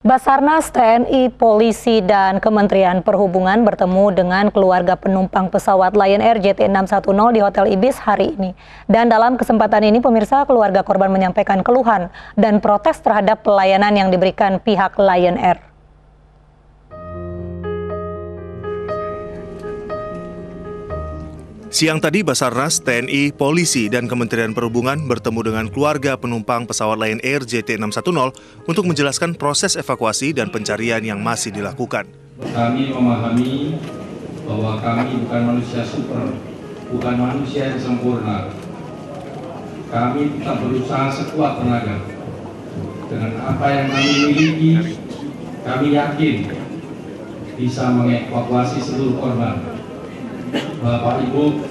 Basarnas, TNI, Polisi, dan Kementerian Perhubungan bertemu dengan keluarga penumpang pesawat Lion Air JT610 di Hotel Ibis hari ini. Dan dalam kesempatan ini, pemirsa, keluarga korban menyampaikan keluhan dan protes terhadap pelayanan yang diberikan pihak Lion Air. Siang tadi, Basarnas, TNI, Polisi, dan Kementerian Perhubungan bertemu dengan keluarga penumpang pesawat Lion Air JT610 untuk menjelaskan proses evakuasi dan pencarian yang masih dilakukan. Kami memahami bahwa kami bukan manusia super, bukan manusia yang sempurna. Kami tetap berusaha sekuat tenaga. Dengan apa yang kami miliki, kami yakin bisa mengevakuasi seluruh korban. Bapak Ibu,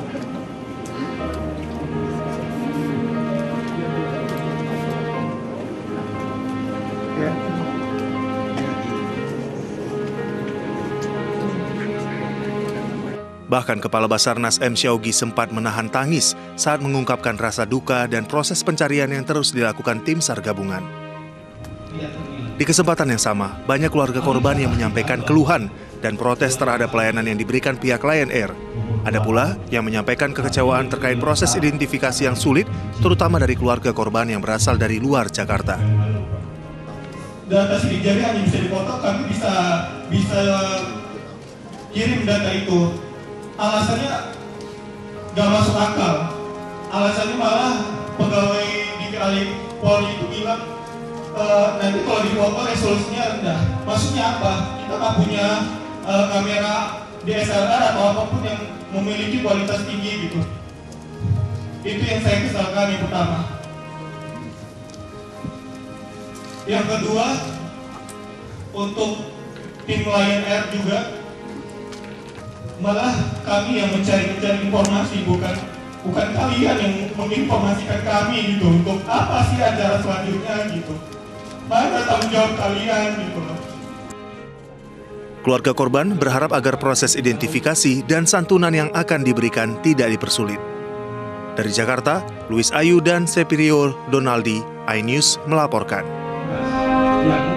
bahkan Kepala Basarnas M. Syaugi sempat menahan tangis saat mengungkapkan rasa duka dan proses pencarian yang terus dilakukan tim SAR gabungan. Di kesempatan yang sama, banyak keluarga korban yang menyampaikan keluhan dan protes terhadap pelayanan yang diberikan pihak Lion Air. Ada pula yang menyampaikan kekecewaan terkait proses identifikasi yang sulit, terutama dari keluarga korban yang berasal dari luar Jakarta. Data sidik jari hanya bisa dipotong, kami bisa kirim data itu. Alasannya nggak masuk akal. Alasannya malah pegawai di Polri itu bilang nanti kalau dipotong resolusinya rendah. Maksudnya apa? Kita nggak punya kamera DSLR atau apapun yang memiliki kualitas tinggi gitu. Itu yang saya kesalkan yang pertama. Yang kedua, untuk tim Lion Air juga, malah kami yang mencari informasi, bukan kalian yang menginformasikan kami gitu. Untuk apa sih acara selanjutnya gitu? Mana tanggung jawab kalian gitu loh. Keluarga korban berharap agar proses identifikasi dan santunan yang akan diberikan tidak dipersulit. Dari Jakarta, Luis Ayu dan Sepirio Donaldi, iNews melaporkan.